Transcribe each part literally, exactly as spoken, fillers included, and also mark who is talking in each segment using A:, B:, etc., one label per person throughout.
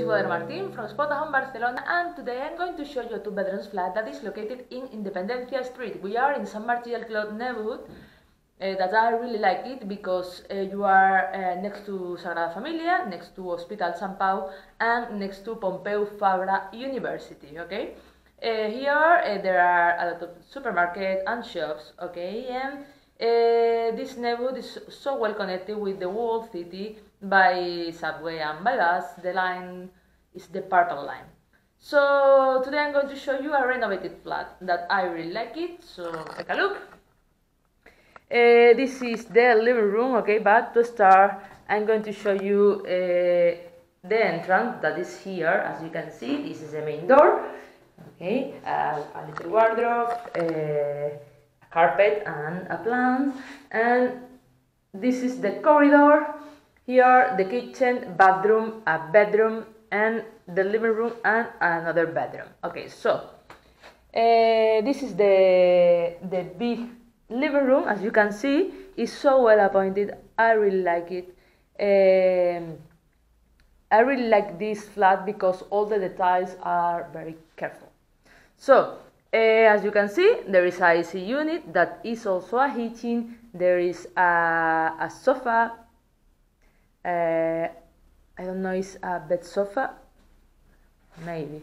A: Boder Martin from Spotahome, Barcelona, and today I'm going to show you a two bedrooms flat that is located in Independencia Street. We are in San Martí del Clot neighborhood. Uh, that I really like it because uh, you are uh, next to Sagrada Familia, next to Hospital San Pau, and next to Pompeu Fabra University. Okay, uh, here uh, there are a lot of supermarkets and shops. Okay, and uh, this neighborhood is so well connected with the whole city by subway and by bus. The line is the Purple Line. So today I'm going to show you a renovated flat that I really like it. So take a look. Uh, this is the living room, okay, but to start I'm going to show you uh, the entrance that is here. As you can see, this is the main door, okay, uh, a little wardrobe, uh, a carpet and a plant, and this is the corridor. Here the kitchen, bathroom, a bedroom, and the living room and another bedroom. Okay, so uh, this is the the big living room. As you can see, is so well appointed. I really like it. Um, I really like this flat because all the details are very careful. So, uh, as you can see, there is a A C unit that is also a heating. There is a, a sofa. Uh, I don't know, it's a bed sofa, maybe.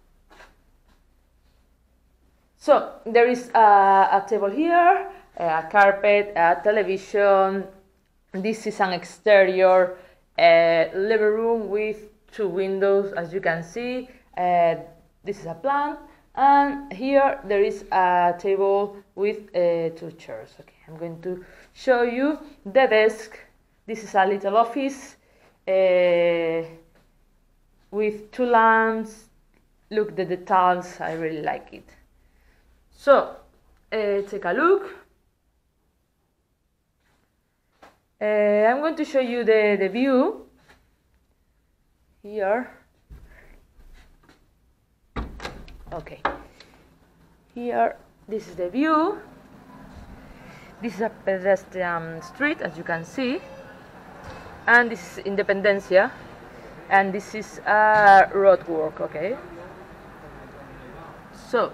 A: So there is a, a table here, a carpet, a television. This is an exterior uh, living room with two windows, as you can see. Uh, this is a plant, and here there is a table with uh, two chairs. Okay, I'm going to show you the desk. This is a little office uh, with two lamps. Look the details, I really like it. So, uh, take a look. Uh, I'm going to show you the, the view here. Okay. Here, this is the view. This is a pedestrian street, as you can see. And this is Independencia. And this is a road work, okay? So,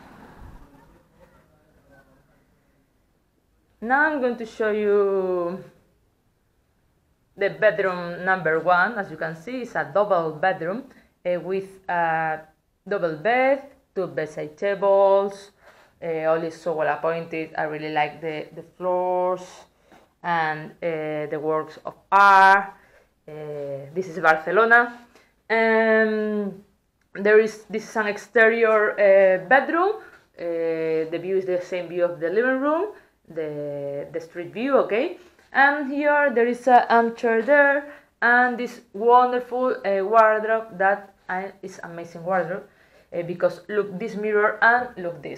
A: now I'm going to show you the bedroom number one. As you can see, it's a double bedroom uh, with a double bed, two bedside tables. Uh, all is so well appointed. I really like the, the floors and uh, the works of art. Uh, this is Barcelona. Um, there is this is an exterior uh, bedroom. Uh, the view is the same view of the living room. The, the street view, okay, and here there is an armchair there, and this wonderful uh, wardrobe that uh, is amazing wardrobe uh, because look this mirror and look this,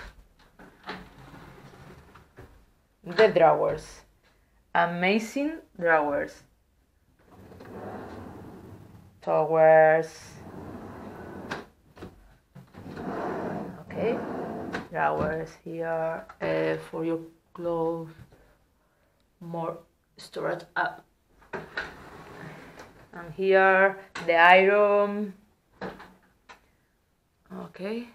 A: the drawers, amazing drawers, towers, okay. Drawers here uh, for your clothes, more storage up, and here the iron, okay,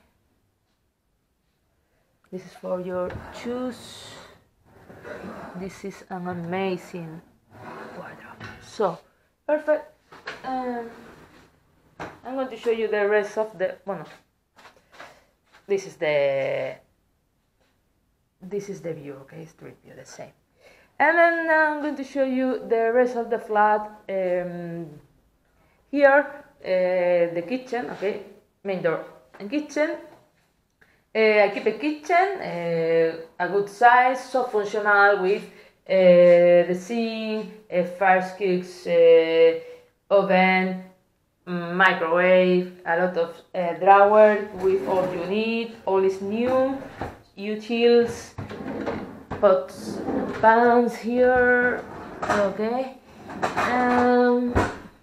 A: this is for your shoes. This is an amazing wardrobe, so perfect. um, I'm going to show you the rest of the well, This is the this is the view, okay, street view, the same. And then I'm going to show you the rest of the flat. Um, here, uh, the kitchen, okay, main door and kitchen. Uh, I keep a kitchen, uh, a good size, so functional with uh, the sink, uh, fire cooks, uh, oven, microwave, a lot of uh, drawer with all you need. All is new, utils, pots, pans here, okay, um,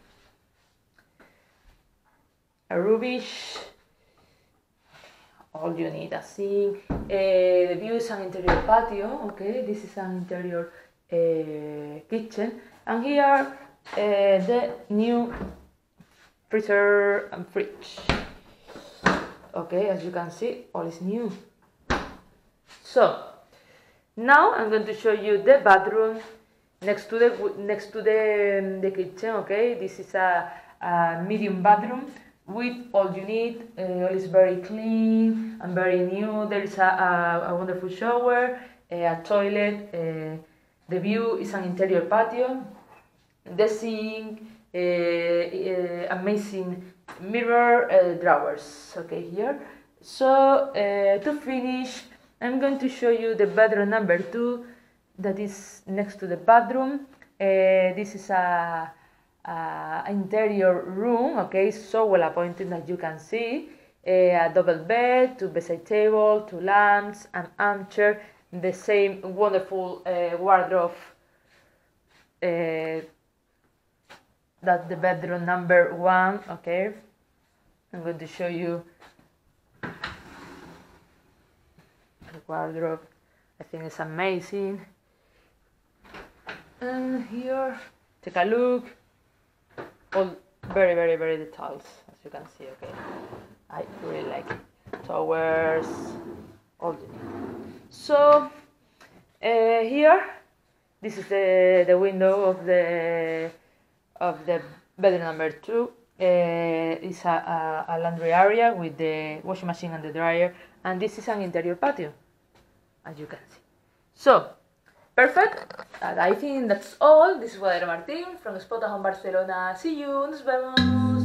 A: a rubbish, all you need, a sink. Uh, the view is an interior patio, okay, this is an interior uh, kitchen, and here uh, the new freezer and fridge. Okay, as you can see, all is new. So now I'm going to show you the bathroom next to the next to the um, the kitchen. Okay, this is a, a medium bathroom with all you need. Uh, all is very clean and very new. There is a, a, a wonderful shower, a toilet. Uh, the view is an interior patio. The sink, uh, uh, amazing mirror uh, drawers. Okay, here. So uh, to finish, I'm going to show you the bedroom number two that is next to the bathroom. Uh, this is a, a interior room, okay, so well appointed that you can see. Uh, a double bed, two bedside table, two lamps, an armchair, the same wonderful uh, wardrobe uh, that the bedroom number one. Okay, I'm going to show you the wardrobe. I think it's amazing. And here, take a look. All very, very, very details, as you can see. Okay, I really like it. Towers, all the so uh, here, this is the the window of the of the bedroom number two. Uh, it's a, a, a laundry area with the washing machine and the dryer, and this is an interior patio, as you can see. So, perfect. And I think that's all. This is Guadalupe Martín from Spotahome Barcelona. See you. Nos vemos.